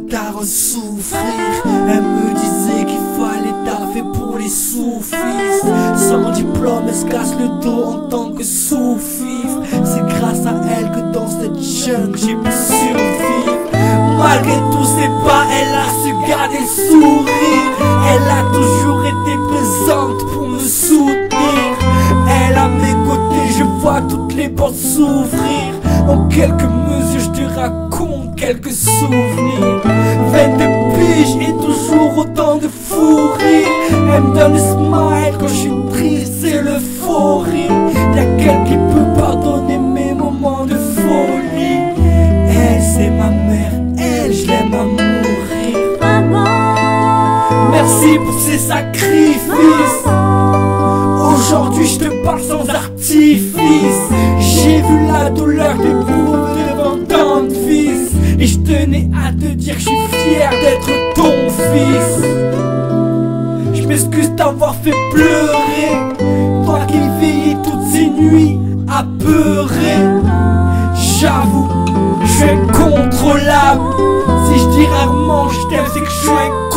tard souffrir. Elle me disait qu'il fallait taffer pour les sous-fils. Sans diplôme, elle se casse le dos en tant que sous-fif. C'est grâce à elle que dans cette jungle j'ai pu survivre. Malgré tous ses pas, elle a su garder le sourire. Elle a toujours été présente pour me soutenir. Elle à mes côtés, je vois toutes les portes s'ouvrir. En quelques mesures, je te raconte quelques souvenirs. 22 piges et toujours autant de fou rire. Elle me donne le smile quand je suis triste, c'est l'euphorie. Y'a qu'elle qui peut pardonner mes moments de folie. Elle c'est ma mère, elle je l'aime à mourir. Maman, merci pour ces sacrifices. Aujourd'hui je te parle sans artifice. J'ai vu la douleur d'éprouver devant tant de fils. Et je tenais à te dire que je suis fier d'être ton fils. Je m'excuse d'avoir fait pleurer, toi qui veillais toutes ces nuits apeurées. J'avoue, je suis incontrôlable. Si je dis rarement je t'aime, c'est que je suis incontrôlable.